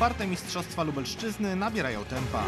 Otwarte Mistrzostwa Lubelszczyzny nabierają tempa.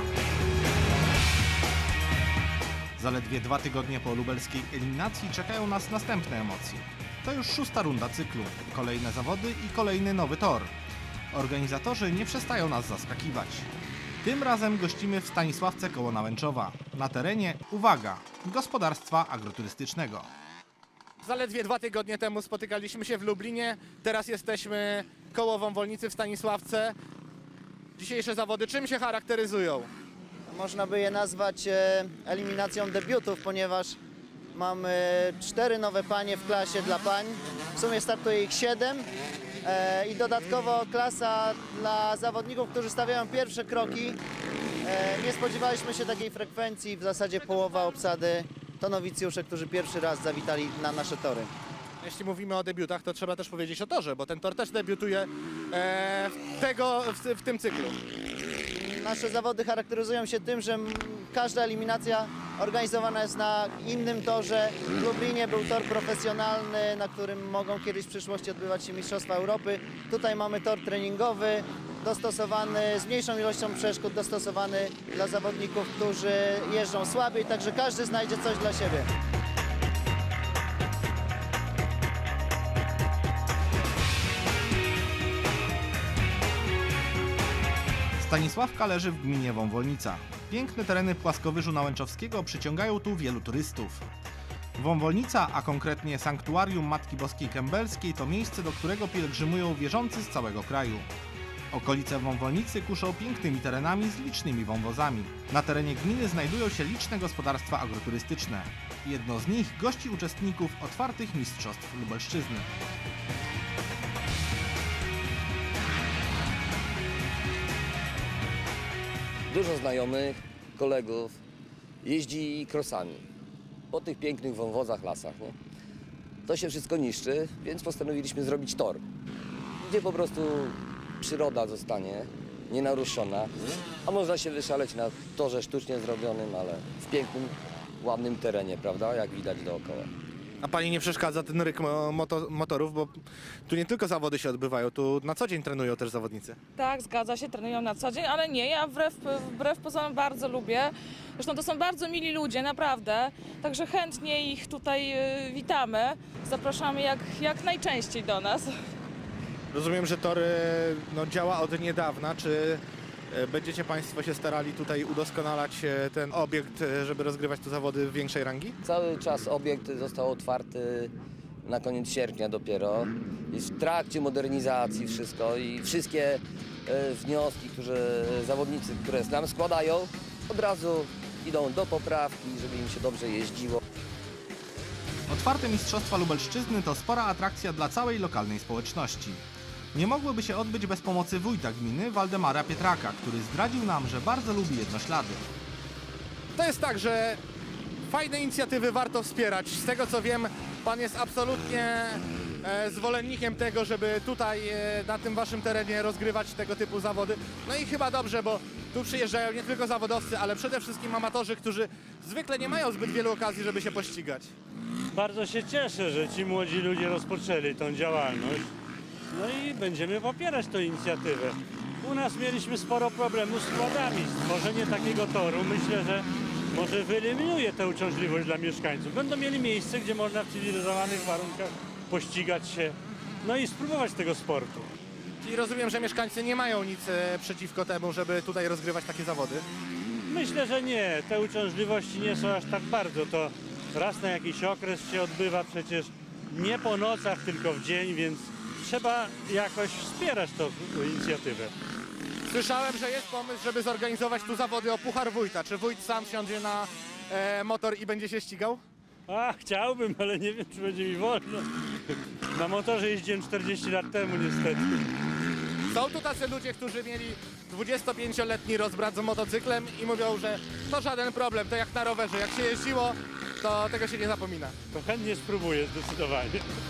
Zaledwie 2 tygodnie po lubelskiej eliminacji czekają nas następne emocje. To już 6. runda cyklu, kolejne zawody i kolejny nowy tor. Organizatorzy nie przestają nas zaskakiwać. Tym razem gościmy w Stanisławce koło Nałęczowa. Na terenie, uwaga, gospodarstwa agroturystycznego. Zaledwie 2 tygodnie temu spotykaliśmy się w Lublinie, teraz jesteśmy koło Wąwolnicy w Stanisławce. Dzisiejsze zawody czym się charakteryzują? Można by je nazwać eliminacją debiutów, ponieważ mamy 4 nowe panie w klasie dla pań. W sumie startuje ich 7 i dodatkowo klasa dla zawodników, którzy stawiają pierwsze kroki. Nie spodziewaliśmy się takiej frekwencji, w zasadzie połowa obsady to nowicjusze, którzy pierwszy raz zawitali na nasze tory. Jeśli mówimy o debiutach, to trzeba też powiedzieć o torze, bo ten tor też debiutuje w tym cyklu. Nasze zawody charakteryzują się tym, że każda eliminacja organizowana jest na innym torze. W Lublinie był tor profesjonalny, na którym mogą kiedyś w przyszłości odbywać się Mistrzostwa Europy. Tutaj mamy tor treningowy, dostosowany, z mniejszą ilością przeszkód, dostosowany dla zawodników, którzy jeżdżą słabiej, także każdy znajdzie coś dla siebie. Stanisławka leży w gminie Wąwolnica. Piękne tereny płaskowyżu nałęczowskiego przyciągają tu wielu turystów. Wąwolnica, a konkretnie Sanktuarium Matki Boskiej Kębelskiej, to miejsce, do którego pielgrzymują wierzący z całego kraju. Okolice Wąwolnicy kuszą pięknymi terenami z licznymi wąwozami. Na terenie gminy znajdują się liczne gospodarstwa agroturystyczne. Jedno z nich gości uczestników Otwartych Mistrzostw Lubelszczyzny. Dużo znajomych, kolegów jeździ krosami po tych pięknych wąwozach, lasach. Nie? To się wszystko niszczy, więc postanowiliśmy zrobić tor, gdzie po prostu przyroda zostanie nienaruszona, a można się wyszaleć na torze sztucznie zrobionym, ale w pięknym, ładnym terenie, prawda, jak widać dookoła. A pani nie przeszkadza ten ryk motorów, bo tu nie tylko zawody się odbywają, tu na co dzień trenują też zawodnicy. Tak, zgadza się, trenują na co dzień, ale nie, ja wbrew pozorom bardzo lubię. Zresztą to są bardzo mili ludzie, naprawdę, także chętnie ich tutaj witamy. Zapraszamy jak najczęściej do nas. Rozumiem, że tor działa od niedawna. Czy będziecie państwo się starali tutaj udoskonalać ten obiekt, żeby rozgrywać tu zawody większej rangi? Cały czas obiekt został otwarty na koniec sierpnia dopiero. Jest w trakcie modernizacji wszystko i wszystkie wnioski, zawodnicy, które nam składają, od razu idą do poprawki, żeby im się dobrze jeździło. Otwarte Mistrzostwa Lubelszczyzny to spora atrakcja dla całej lokalnej społeczności. Nie mogłyby się odbyć bez pomocy wójta gminy Waldemara Pietraka, który zdradził nam, że bardzo lubi jednoślady. To jest tak, że fajne inicjatywy warto wspierać. Z tego co wiem, pan jest absolutnie zwolennikiem tego, żeby tutaj na tym waszym terenie rozgrywać tego typu zawody. No i chyba dobrze, bo tu przyjeżdżają nie tylko zawodowcy, ale przede wszystkim amatorzy, którzy zwykle nie mają zbyt wielu okazji, żeby się pościgać. Bardzo się cieszę, że ci młodzi ludzie rozpoczęli tą działalność. No i będziemy popierać tę inicjatywę. U nas mieliśmy sporo problemów z składami. Stworzenie takiego toru myślę, że może wyeliminuje tę uciążliwość dla mieszkańców. Będą mieli miejsce, gdzie można w cywilizowanych warunkach pościgać się, no i spróbować tego sportu. I rozumiem, że mieszkańcy nie mają nic przeciwko temu, żeby tutaj rozgrywać takie zawody? Myślę, że nie. Te uciążliwości nie są aż tak bardzo. To raz na jakiś okres się odbywa przecież nie po nocach, tylko w dzień, więc trzeba jakoś wspierać tę inicjatywę. Słyszałem, że jest pomysł, żeby zorganizować tu zawody o Puchar Wójta. Czy wójt sam siądzie na motor i będzie się ścigał? Chciałbym, ale nie wiem, czy będzie mi wolno. Na motorze jeździłem 40 lat temu niestety. Są tu tacy ludzie, którzy mieli 25-letni rozbrat z motocyklem i mówią, że to żaden problem, to jak na rowerze, jak się jeździło, to tego się nie zapomina. To chętnie spróbuję zdecydowanie.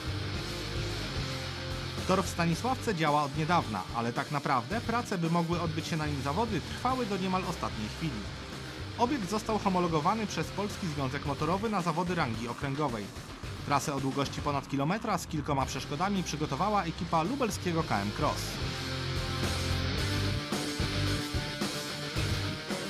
Tor w Stanisławce działa od niedawna, ale tak naprawdę prace, by mogły odbyć się na nim zawody, trwały do niemal ostatniej chwili. Obiekt został homologowany przez Polski Związek Motorowy na zawody rangi okręgowej. Trasę o długości ponad kilometra z kilkoma przeszkodami przygotowała ekipa lubelskiego KM Cross.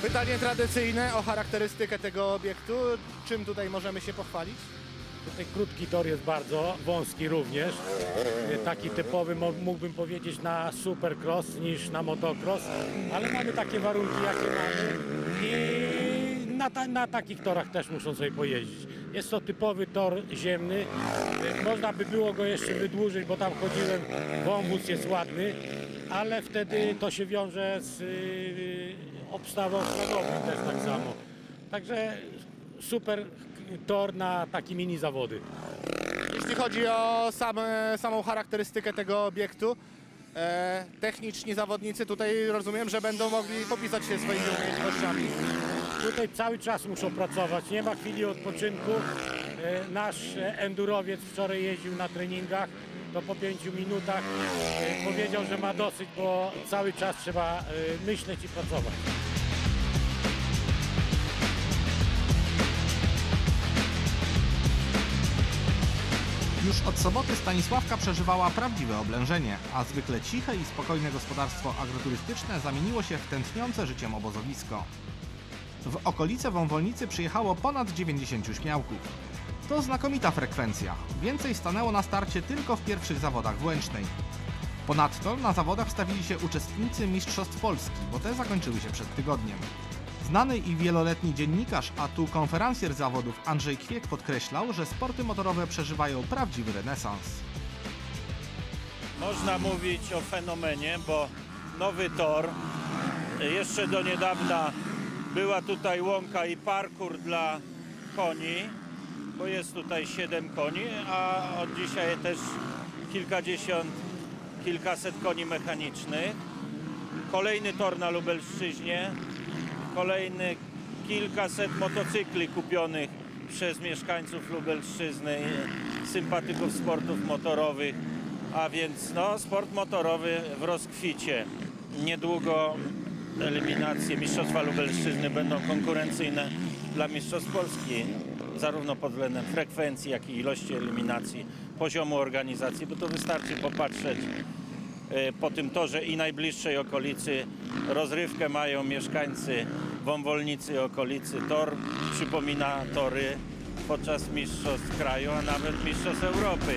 Pytanie tradycyjne o charakterystykę tego obiektu. Czym tutaj możemy się pochwalić? Tutaj krótki tor jest bardzo, wąski również. Taki typowy, mógłbym powiedzieć, na supercross niż na motocross, ale mamy takie warunki, jakie mamy i na takich torach też muszą sobie pojeździć. Jest to typowy tor ziemny. Można by było go jeszcze wydłużyć, bo tam chodziłem, wąwóz jest ładny, ale wtedy to się wiąże z obstawą śladową też tak samo. Także super tor na takie mini zawody. Jeśli chodzi o samą charakterystykę tego obiektu, techniczni zawodnicy tutaj rozumiem, że będą mogli popisać się swoimi umiejętnościami. Tutaj cały czas muszą pracować, nie ma chwili odpoczynku. Nasz endurowiec wczoraj jeździł na treningach, to po 5 minutach powiedział, że ma dosyć, bo cały czas trzeba myśleć i pracować. Już od soboty Stanisławka przeżywała prawdziwe oblężenie, a zwykle ciche i spokojne gospodarstwo agroturystyczne zamieniło się w tętniące życiem obozowisko. W okolice Wąwolnicy przyjechało ponad 90 śmiałków. To znakomita frekwencja. Więcej stanęło na starcie tylko w pierwszych zawodach w Łęcznej. Ponadto na zawodach stawili się uczestnicy Mistrzostw Polski, bo te zakończyły się przed tygodniem. Znany i wieloletni dziennikarz, a tu konferencjer zawodów Andrzej Kwiek podkreślał, że sporty motorowe przeżywają prawdziwy renesans. Można mówić o fenomenie, bo nowy tor, jeszcze do niedawna była tutaj łąka i parkour dla koni, bo jest tutaj 7 koni, a od dzisiaj też kilkadziesiąt, kilkaset koni mechanicznych. Kolejny tor na Lubelszczyźnie, kolejny kilkaset motocykli kupionych przez mieszkańców Lubelszczyzny, sympatyków sportów motorowych, a więc no, sport motorowy w rozkwicie. Niedługo eliminacje Mistrzostwa Lubelszczyzny będą konkurencyjne dla Mistrzostw Polski, zarówno pod względem frekwencji, jak i ilości eliminacji, poziomu organizacji, bo to wystarczy popatrzeć po tym torze i najbliższej okolicy. Rozrywkę mają mieszkańcy Wąwolnicy i okolicy. Tor przypomina tory podczas mistrzostw kraju, a nawet mistrzostw Europy.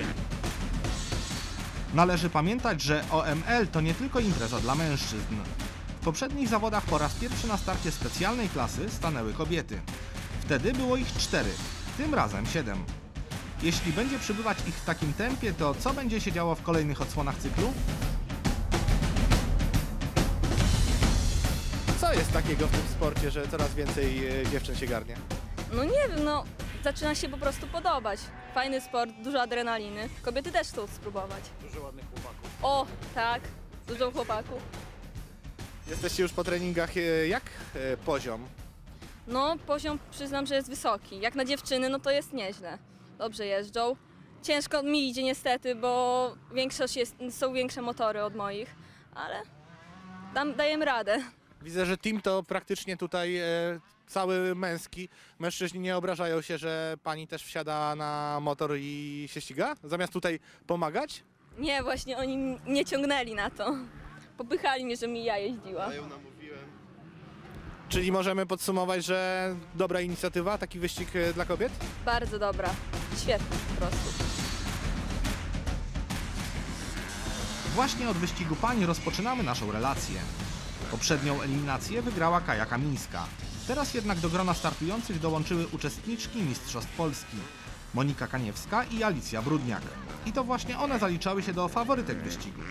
Należy pamiętać, że OML to nie tylko impreza dla mężczyzn. W poprzednich zawodach po raz pierwszy na starcie specjalnej klasy stanęły kobiety. Wtedy było ich 4, tym razem 7. Jeśli będzie przybywać ich w takim tempie, to co będzie się działo w kolejnych odsłonach cyklu? Co jest takiego w tym sporcie, że coraz więcej dziewczyn się garnie? No nie wiem, no zaczyna się po prostu podobać. Fajny sport, dużo adrenaliny. Kobiety też chcą spróbować. Dużo ładnych chłopaków. O, tak, dużo chłopaków. Jesteście już po treningach. Jak poziom? No poziom przyznam, że jest wysoki. Jak na dziewczyny, no to jest nieźle. Dobrze jeżdżą. Ciężko mi idzie niestety, bo są większe motory od moich, ale dajemy radę. Widzę, że team to praktycznie tutaj cały męski. Mężczyźni nie obrażają się, że pani też wsiada na motor i się ściga? Zamiast tutaj pomagać? Nie, właśnie oni mnie ciągnęli na to. Popychali mnie, żebym ja jeździła. Czyli możemy podsumować, że dobra inicjatywa, taki wyścig dla kobiet? Bardzo dobra, świetnie po prostu. Właśnie od wyścigu pań rozpoczynamy naszą relację. Poprzednią eliminację wygrała Kaja Kamińska. Teraz jednak do grona startujących dołączyły uczestniczki Mistrzostw Polski Monika Kaniewska i Alicja Brudniak. I to właśnie one zaliczały się do faworytek wyścigu.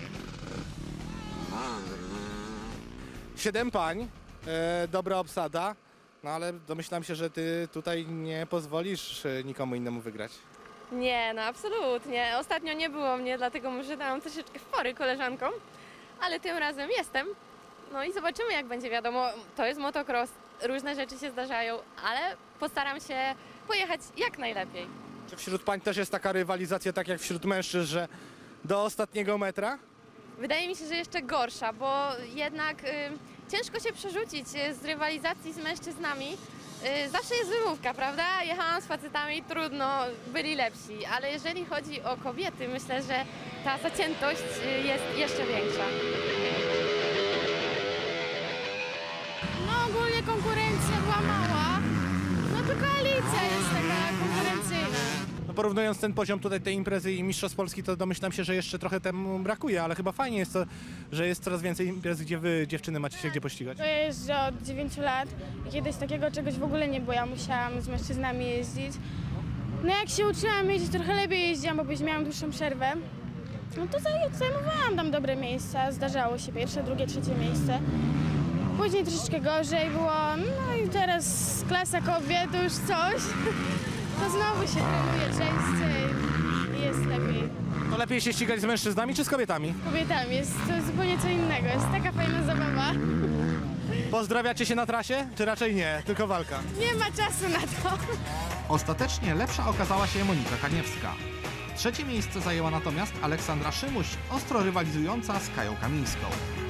7 pań, dobra obsada, no ale domyślam się, że ty tutaj nie pozwolisz nikomu innemu wygrać. Nie, no absolutnie. Ostatnio nie było mnie, dlatego może dałam troszeczkę fory koleżankom, ale tym razem jestem. No i zobaczymy, jak będzie. Wiadomo, to jest motocross, różne rzeczy się zdarzają, ale postaram się pojechać jak najlepiej. Czy wśród pań też jest taka rywalizacja, tak jak wśród mężczyzn, że do ostatniego metra? Wydaje mi się, że jeszcze gorsza, bo jednak ciężko się przerzucić z rywalizacji z mężczyznami. Zawsze jest wymówka, prawda? Jechałam z facetami, trudno, byli lepsi, ale jeżeli chodzi o kobiety, myślę, że ta zaciętość jest jeszcze większa. No ogólnie że konkurencja była mała, no to koalicja jest taka konkurencyjna. No porównując ten poziom tutaj tej imprezy i Mistrzostw Polski, to domyślam się, że jeszcze trochę temu brakuje, ale chyba fajnie jest to, że jest coraz więcej imprez, gdzie wy, dziewczyny, macie się gdzie pościgać. To jeżdżę od 9 lat i kiedyś takiego czegoś w ogóle nie było, ja musiałam z mężczyznami jeździć. No jak się uczyłam jeździć, trochę lepiej jeździłam, bo później miałam dłuższą przerwę. No to zajmowałam tam dobre miejsca, zdarzało się pierwsze, drugie, trzecie miejsce. Później troszeczkę gorzej było, no i teraz klasa kobiet to już coś. To znowu się trenuje częściej i jest lepiej. To lepiej się ścigać z mężczyznami czy z kobietami? Z kobietami jest to zupełnie co innego, jest taka fajna zabawa. Pozdrawiacie się na trasie, czy raczej nie, tylko walka? Nie ma czasu na to. Ostatecznie lepsza okazała się Monika Kaniewska. Trzecie miejsce zajęła natomiast Aleksandra Szymuś, ostro rywalizująca z Kają Kamińską.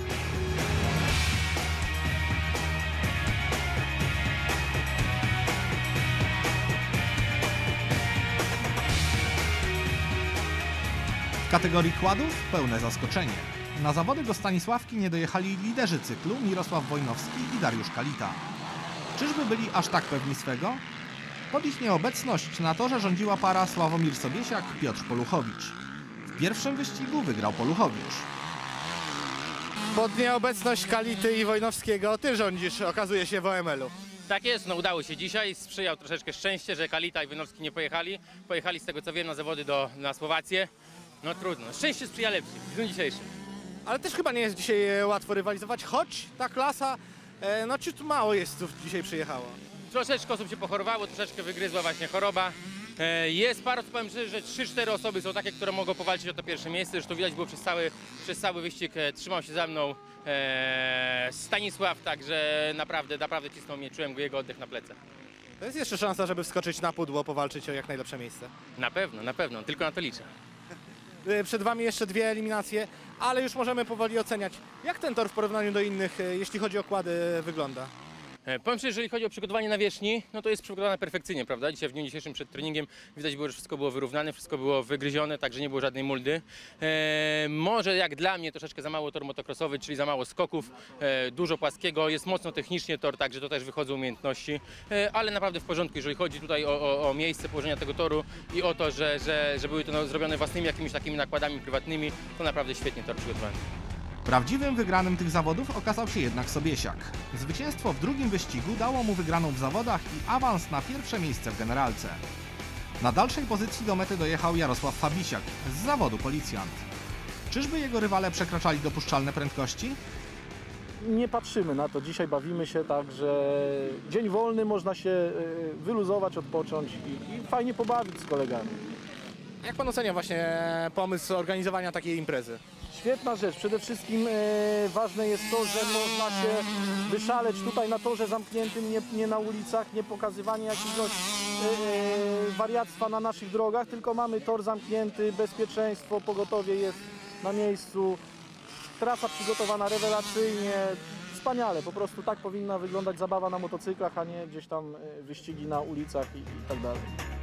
W kategorii kładów pełne zaskoczenie. Na zawody do Stanisławki nie dojechali liderzy cyklu Mirosław Wojnowski i Dariusz Kalita. Czyżby byli aż tak pewni swego? Pod ich nieobecność na torze rządziła para Sławomir Sobiesiak - Piotr Poluchowicz. W pierwszym wyścigu wygrał Poluchowicz. Pod nieobecność Kality i Wojnowskiego ty rządzisz, okazuje się, w OML-u. Tak jest, no udało się dzisiaj. Sprzyjał troszeczkę szczęście, że Kalita i Wojnowski nie pojechali. Pojechali z tego co wiem na zawody na Słowację. No trudno, szczęście sprzyja lepszym w dniu dzisiejszym. Ale też chyba nie jest dzisiaj łatwo rywalizować, choć ta klasa, no ciut mało jeźdźców dzisiaj przyjechało. Troszeczkę osób się pochorowało, troszeczkę wygryzła właśnie choroba. Jest parę, powiem szczerze, że 3-4 osoby są takie, które mogą powalczyć o to pierwsze miejsce. Zresztą widać było przez cały wyścig, trzymał się za mną Stanisław, także naprawdę cisnął mnie, czułem jego oddech na plecach. To jest jeszcze szansa, żeby wskoczyć na pudło, powalczyć o jak najlepsze miejsce. Na pewno, tylko na to liczę. Przed wami jeszcze 2 eliminacje, ale już możemy powoli oceniać, jak ten tor w porównaniu do innych, jeśli chodzi o kłady, wygląda. Powiem szczerze, jeżeli chodzi o przygotowanie nawierzchni, no to jest przygotowane perfekcyjnie, prawda? Dzisiaj w dniu dzisiejszym przed treningiem widać było, że wszystko było wyrównane, wszystko było wygryzione, także nie było żadnej muldy. Może jak dla mnie troszeczkę za mało tor motocrossowy, czyli za mało skoków, dużo płaskiego, jest mocno technicznie tor, także to też wychodzą umiejętności, ale naprawdę w porządku, jeżeli chodzi tutaj o miejsce położenia tego toru i o to, że były to zrobione własnymi jakimiś takimi nakładami prywatnymi, to naprawdę świetnie tor przygotowany. Prawdziwym wygranym tych zawodów okazał się jednak Sobiesiak. Zwycięstwo w drugim wyścigu dało mu wygraną w zawodach i awans na pierwsze miejsce w generalce. Na dalszej pozycji do mety dojechał Jarosław Fabisiak z zawodu policjant. Czyżby jego rywale przekraczali dopuszczalne prędkości? Nie patrzymy na to, dzisiaj bawimy się tak, że dzień wolny, można się wyluzować, odpocząć i fajnie pobawić z kolegami. Jak pan ocenia właśnie pomysł organizowania takiej imprezy? Świetna rzecz. Przede wszystkim ważne jest to, że można się wyszaleć tutaj na torze zamkniętym, nie na ulicach, nie pokazywanie jakiegoś wariactwa na naszych drogach, tylko mamy tor zamknięty, bezpieczeństwo, pogotowie jest na miejscu, trasa przygotowana rewelacyjnie, wspaniale. Po prostu tak powinna wyglądać zabawa na motocyklach, a nie gdzieś tam wyścigi na ulicach i tak dalej.